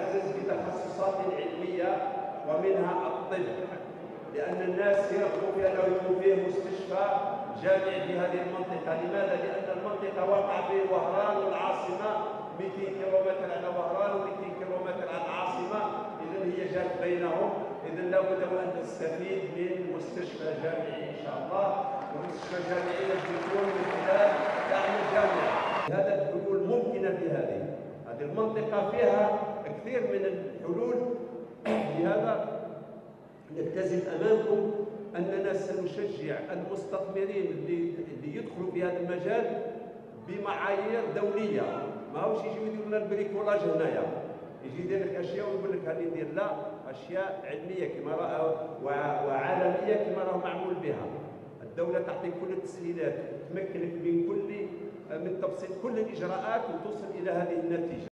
نعزز بتخصصات علمية ومنها الطب، لأن الناس يرغبوا في أنه يكون فيه مستشفى جامعي في هذه المنطقة. لماذا؟ لأن المنطقة وقع في وهران والعاصمة 200 كيلومتر على وهران و200 كيلومتر على العاصمة، إذا هي جات بينهم. إذا لابد أن تستفيد من مستشفى جامعي إن شاء الله، ومستشفى جامعي تكون من خلال دعم الجامعة. هذا الحلول ممكنة في هذه المنطقة، فيها كثير من الحلول. لهذا نلتزم أمامكم أننا سنشجع المستثمرين اللي يدخلوا في هذا المجال بمعايير دولية. ما هوش يجيو يديروا لنا البريكولاج هنايا، يجي يدير لك أشياء ويقول لك هذه ندير، لا، أشياء علمية كما رأى وعالمية كما راه معمول بها. الدولة تعطيك كل التسهيلات، تمكنك من تبسيط كل الإجراءات وتوصل إلى هذه النتيجة.